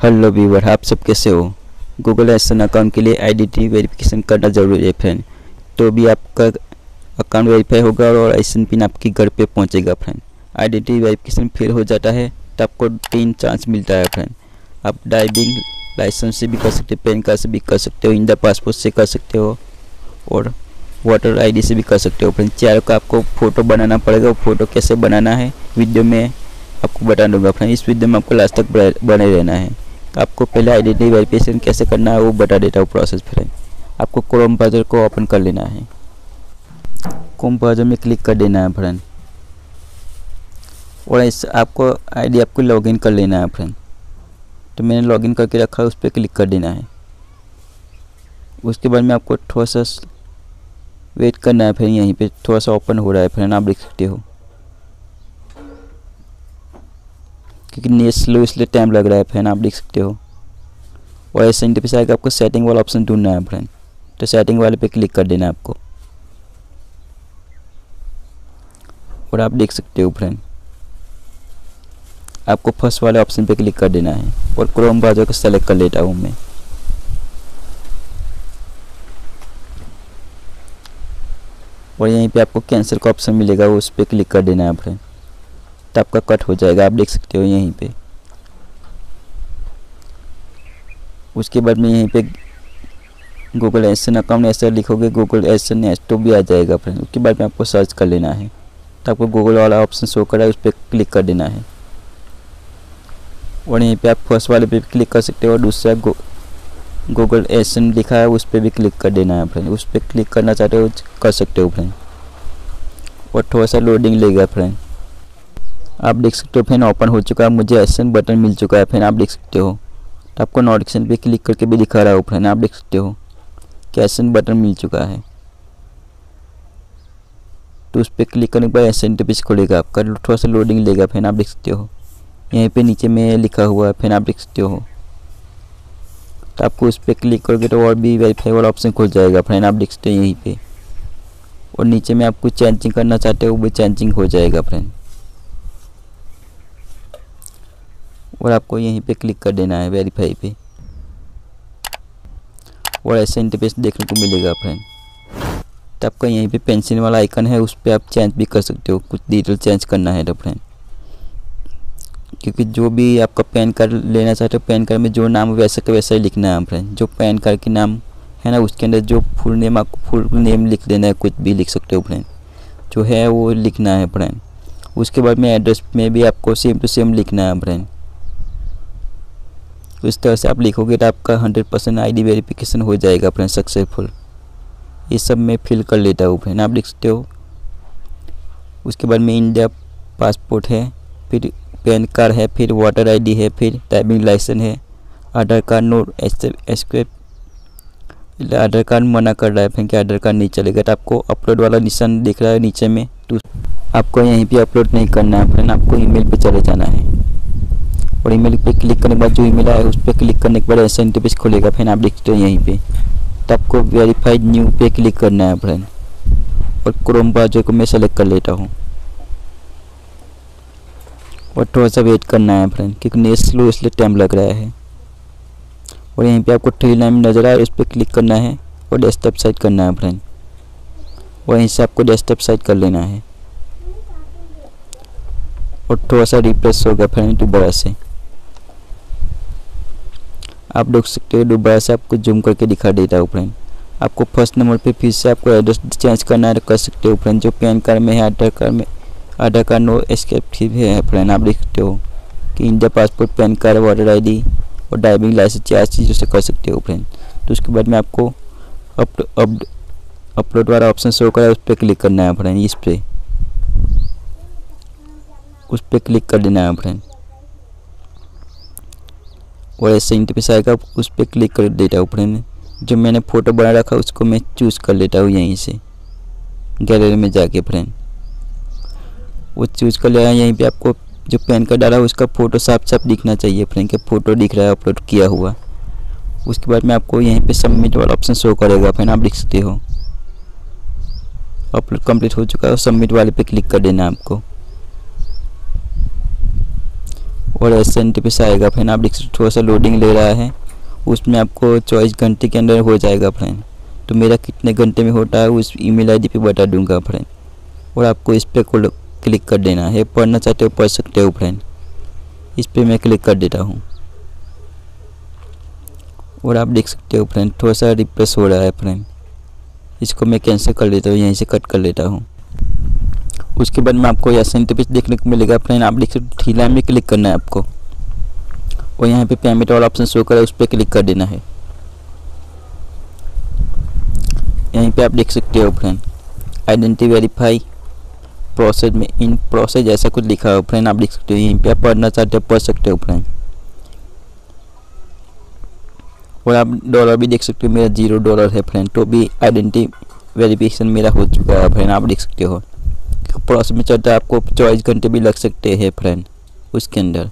Hello viewer, आप सब कैसे हो। गूगल एडसेंस अकाउंट के लिए आइडेंटिटी वेरिफिकेशन करना ज़रूरी है फ्रेंड। तो भी आपका अकाउंट वेरीफाई होगा और एडसेंस पिन आपके घर पे पहुंचेगा फ्रेंड। आइडेंटिटी वेरिफिकेशन फेल हो जाता है तो आपको 3 चांस मिलता है फ्रेंड। आप ड्राइविंग लाइसेंस से भी कर सकते हो, पैन कार्ड से भी कर सकते हो, इंडिया पासपोर्ट से कर सकते हो और वोटर आईडी से भी कर सकते हो फ्रेंड। चारों का आपको फ़ोटो बनाना पड़ेगा। वो फ़ोटो कैसे बनाना है वीडियो में आपको बता दूंगा फ्रेंड। इस वीडियो में आपको लास्ट तक बने रहना है। आपको पहले आइडेंटिटी वेरिफिकेशन कैसे करना है वो बता देता हूँ प्रोसेस फ्रेंड। आपको क्रोम ब्राउज़र को ओपन कर लेना है। क्रोम ब्राउज़र में क्लिक कर देना है फ्रेंड और इस आपको आईडी आपको लॉगिन कर लेना है फ्रेंड। तो मैंने लॉगिन करके रखा है, उस पर क्लिक कर देना है। उसके बाद में आपको थोड़ा सा वेट करना है फ्रेंड। यहीं पे थोड़ा सा ओपन हो रहा है फ्रेंड, आप देख सकते हो। क्योंकि नेट स्लो इसलिए टाइम लग रहा है फ्रेंड, आप देख सकते हो। और ऐसे इंटरफेस आएगा, आपको सेटिंग वाला ऑप्शन ढूंढना है फ्रेंड। तो सेटिंग वाले पे क्लिक कर देना है आपको और आप देख सकते हो फ्रेंड आपको फर्स्ट वाले ऑप्शन पे क्लिक कर देना है और क्रोम ब्राउज़र को सेलेक्ट कर लेता हूँ मैं। और यहीं पे आपको कैंसिल का ऑप्शन मिलेगा, उस पर क्लिक कर देना है फ्रेंड। तो आपका कट हो जाएगा, आप देख सकते हो यहीं पे। उसके बाद में यहीं पे गूगल एडसेंस अकाउंट ऐसा लिखोगे, गूगल एडसेंस तो भी आ जाएगा फ्रेंड। उसके बाद में आपको सर्च कर लेना है। तो आपको गूगल वाला ऑप्शन शो कर रहा है, उस पर क्लिक कर देना है। और यहीं पे आप फर्स्ट वाले पे क्लिक कर सकते हो और दूसरा गूगल एडसेंस लिखा है उस पर भी क्लिक कर देना है फ्रेंड। उस पर क्लिक करना चाहते हो कर सकते हो फ्रेंड। और थोड़ा सा लोडिंग लेगा फ्रेंड, आप देख सकते हो फ्रेंड। ओपन हो चुका है, मुझे एडसेंस बटन मिल चुका है फ्रेंड, आप देख सकते हो। तो आपको नोटिफिकेशन पे क्लिक करके भी दिखा रहा हो फ्रेंड, आप देख सकते हो कि एडसेंस बटन मिल चुका है। तो उस पर क्लिक करने के बाद एडसेंस इंटरफेस खुलेगा आपका। थोड़ा सा लोडिंग लेगा फ्रेंड, आप देख सकते हो। यहीं पे नीचे में लिखा हुआ है फ्रेंड, आप देख सकते हो। तो आपको उस पर क्लिक करोगे तो और भी वेरीफाई वाला ऑप्शन खुल जाएगा फ्रेंड, आप देख सकते हो यहीं पे। और नीचे में आप कुछ चेंजिंग करना चाहते हो वो भी चेंजिंग हो जाएगा फ्रेंड। और आपको यहीं पे क्लिक कर देना है वेरीफाई पे और ऐसे इंटरफेस देखने को मिलेगा फ्रेंड। तो आपका यहीं पे पेंसिल वाला आइकन है, उस पर आप चेंज भी कर सकते हो, कुछ डिटेल चेंज करना है तो फ्रेंड। क्योंकि जो भी आपका पैन कार्ड लेना चाहते हो, पैन कार्ड में जो नाम वैसा का वैसा ही लिखना है फ्रेंड। जो पैन कार्ड के नाम है ना, उसके अंदर जो फुल नेम आपको फुल नेम लिख देना है, कुछ भी लिख सकते हो फ्रेंड, जो है वो लिखना है फ्रेंड। उसके बाद में एड्रेस में भी आपको सेम टू सेम लिखना है फ्रेंड। इस तरह से आप लिखोगे तो आपका 100% आईडी वेरिफिकेशन हो जाएगा फ्रेंड, सक्सेसफुल। ये सब मैं फिल कर लेता हूँ फ्रेंड, आप देख सकते हो। उसके बाद में इंडिया पासपोर्ट है, फिर पैन कार्ड है, फिर वोटर आईडी है, फिर ड्राइविंग लाइसेंस है, Aadhaar card no escape. Aadhaar card मना कर रहा है फिर कि आधार कार्ड नहीं चलेगा। तो आपको अपलोड वाला निशान दिख रहा है नीचे में, तो आपको यहीं पे अपलोड नहीं करना है फ्रेंड, आपको ईमेल पे चले जाना है। और ईमेल पे क्लिक करने के बाद जो ईमेल आया उस पर क्लिक करने के बाद ऐसा इंटरफेस खुलेगा फ्रेंड, आप देखते हो यहीं पे। तो आपको वेरीफाइड न्यू पे क्लिक करना है फ्रेंड और क्रोम ब्राउज़र को मैं सेलेक्ट कर लेता हूँ और थोड़ा सा वेट करना है फ्रेंड, क्योंकि नेट स्लो इसलिए टाइम लग रहा है। और यहीं पे आपको 3 लाइन नज़र आए, उस पर क्लिक करना है और डेस्कटॉप साइट करना है फ्रेंड। और यहीं से आपको डेस्कटॉप साइट कर लेना है और थोड़ा सा रिफ्रेश होगा फ्रेंड दोबारा से। आप देख सकते हो दोबारा से आपको जूम करके दिखा देता हूँ फ्रेंड। आपको फर्स्ट नंबर पे फिर से आपको एड्रेस चेंज करना है तो कर सकते हो फ्रेंड। जो पैन कार्ड में है, आधार कार्ड नो एस्केप है फ्रेंड, आप देख सकते हो कि India passport, PAN card, voter ID और ड्राइविंग लाइसेंस 4 चीज़ों से कर सकते हो फ्रेंड। तो उसके बाद में आपको अपलोड वाला ऑप्शन शो करा है, उस पर क्लिक करना है फ्रेंड। इस पर उस पर क्लिक कर देना है फ्रेंड और ऐसे इंटरफेस आएगा, उस पर क्लिक कर देता हूँ फ्रेंड। जो मैंने फ़ोटो बना रखा उसको मैं चूज़ कर लेता हूँ यहीं से गैलरी में जाके फ्रेंड। वो चूज़ कर लिया। यहीं पे आपको जो पैन कार्ड डाला है उसका फ़ोटो साफ साफ दिखना चाहिए फ्रेंड, कि फ़ोटो दिख रहा है अपलोड किया हुआ। उसके बाद में आपको यहीं पे सबमिट वाला ऑप्शन शो करेगा फ्रेंड, आप देख सकते हो। अपलोड कंप्लीट हो चुका है और सबमिट वाले पे क्लिक कर देना आपको। और ऐसा इंटरफेस आएगा फ्रेंड। आप देख सकते थोड़ा सा लोडिंग ले रहा है, उसमें आपको 24 घंटे के अंदर हो जाएगा फ्रेंड। तो मेरा कितने घंटे में होता है उस ईमेल आईडी पे बता दूंगा फ्रेंड। और आपको इस पर क्लिक कर देना है, पढ़ना चाहते हो पढ़ सकते हो फ्रेंड। इस पर मैं क्लिक कर देता हूँ और आप देख सकते हो फ्रेंड थोड़ा सा रिफ्रेश हो रहा है फ्रेंड। इसको मैं कैंसिल कर लेता हूँ, यहीं से कट कर लेता हूँ। उसके बाद में आपको ऐसा इंटरफेस देखने को मिलेगा फ्रेंड। आप देख सकते हो थ्री लाइन में क्लिक करना है आपको और यहाँ पे पेमेंट वाला ऑप्शन शो कर रहा है, उस पर क्लिक कर देना है। यहीं पे आप देख सकते हो फ्रेंड आइडेंटिटी वेरीफाई प्रोसेस में इन प्रोसेस ऐसा कुछ लिखा है फ्रेंड। आप देख सकते हो यहीं पे आप पढ़ना चाहते हो पढ़ सकते हो फ्रेंड। और आप डॉलर भी देख सकते हो, मेरा $0 है फ्रेंड। तो भी आइडेंटिटी वेरिफिकेशन मेरा हो चुका है फ्रेंड। आप देख सकते हो प्रोसेस में चलता है, आपको 24 घंटे भी लग सकते हैं फ्रेंड उसके अंदर।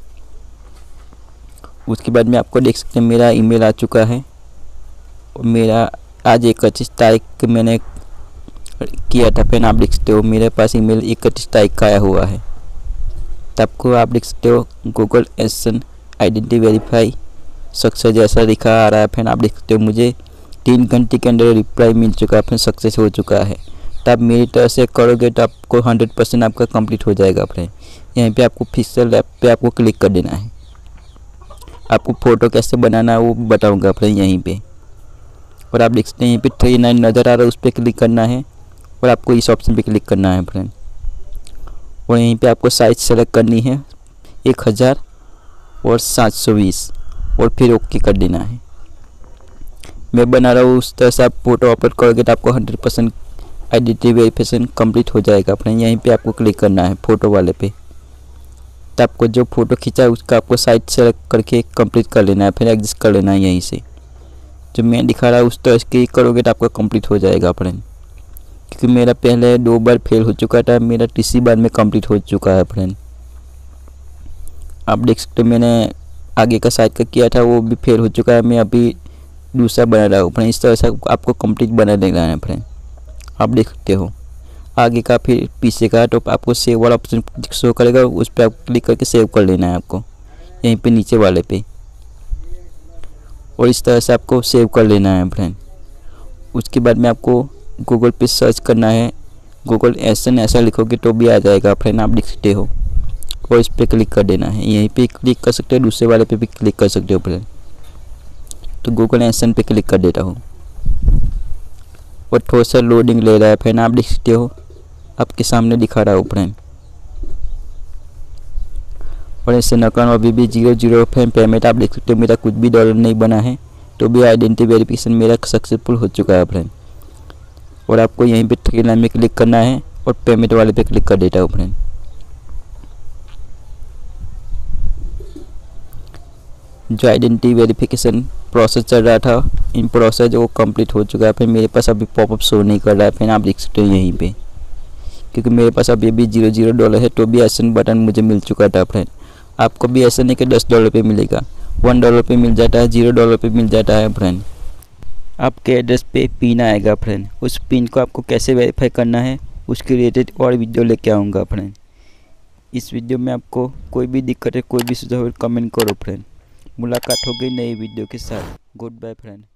उसके बाद में आपको देख सकते हैं मेरा ईमेल आ चुका है और मेरा आज 31 तारीख मैंने किया था फ्रेंड। आप देख सकते हो मेरे पास ईमेल 31 तारीख का आया हुआ है। तब को आप देख सकते हो Google ascent identity verify success जैसा लिखा आ रहा है फ्रेंड। आप देख सकते हो मुझे 3 घंटे के अंदर रिप्लाई मिल चुका है फ्रेंड, सक्सेस हो चुका है। तब मेरी तरह से करोगे तो आपको 100% आपका कंप्लीट हो जाएगा फ्रेंड। यहीं पे आपको फिक्सल ऐप पे आपको क्लिक कर देना है। आपको फ़ोटो कैसे बनाना है वो बताऊंगा फ्रेंड यहीं पे। और आप देख सकते हैं यहीं पे 39 नज़र आ रहा है, उस पर क्लिक करना है और आपको इस ऑप्शन पे क्लिक करना है फ्रेंड। और यहीं पे आपको साइज सेलेक्ट करनी है 1000 और 720 और फिर ओके कर देना है। मैं बना रहा हूँ उस तरह से आप फोटो अपलोड करोगे तो आपको 100% आइडेंटिटी वेरिफिकेशन कंप्लीट हो जाएगा फ्रेंड। यहीं पे आपको क्लिक करना है फ़ोटो वाले पे। तो आपको जो फ़ोटो खींचा है उसका आपको साइज सेलेक्ट करके कंप्लीट कर लेना है, फिर एग्जिट कर लेना है। यहीं से जो मैं दिखा रहा हूँ उस तरह के करोगे तो आपका कंप्लीट हो जाएगा फ्रेंड। क्योंकि मेरा पहले 2 बार फेल हो चुका था, मेरा तीसरी बार में कंप्लीट हो चुका है फ्रेंड। आप देख सकते हो मैंने आगे का साइड का किया था वो भी फेल हो चुका है, मैं अभी दूसरा बना रहा हूँ फ्रेंड। इस तरह से आपको कंप्लीट बना लेना है फ्रेंड। आप देख सकते हो आगे का फिर पीछे का, तो आपको सेव वाला ऑप्शन शो करेगा, उस पर आप क्लिक करके सेव कर लेना है आपको यहीं पे नीचे वाले पे। और इस तरह से आपको सेव कर लेना है फ्रेंड। उसके बाद में आपको गूगल पे सर्च करना है, गूगल एसेंट ऐसा लिखोगे तो भी आ जाएगा फ्रेंड। आप देख सकते हो और इस पर क्लिक कर देना है। यहीं पे क्लिक कर सकते हो, दूसरे वाले पे भी क्लिक कर सकते हो फ्रेंड। तो गूगल एसेंट पे क्लिक कर देता हूँ और थोड़ा सा लोडिंग ले रहा है फ्रेंड। आप देख सकते हो आपके सामने दिखा रहा हूँ फ्रेंड। और ऐसे नकल अभी भी 0 फ्रेंड पेमेंट। आप देख सकते हो मेरा कुछ भी डॉलर नहीं बना है, तो भी आइडेंटिटी वेरिफिकेशन मेरा सक्सेसफुल हो चुका है फ्रेंड। और आपको यहीं पे 3 लाइन में क्लिक करना है और पेमेंट वाले पे क्लिक कर देता हूँ फ्रेंड। जो आइडेंटिटी वेरिफिकेशन प्रोसेस चल रहा था इन प्रोसेस वो कंप्लीट हो चुका है फिर। मेरे पास अभी पॉपअप शो नहीं कर रहा है फिर। आप देख सकते हो यहीं पे, क्योंकि मेरे पास अभी भी $0 है, तो भी एसेंट बटन मुझे मिल चुका था फ्रेंड। आपको भी ऐसा नहीं कि $10 पे मिलेगा, $1 पे मिल जाता है, $0 पे मिल जाता है फ्रेंड। आपके एड्रेस पे पिन आएगा फ्रेंड, उस पिन को आपको कैसे वेरीफाई करना है उसके रिलेटेड और वीडियो लेके आऊँगा फ्रेंड। इस वीडियो में आपको कोई भी दिक्कत है, कोई भी सुझाव कमेंट करो फ्रेंड। मुलाकात हो गई नई वीडियो के साथ। Good bye friend.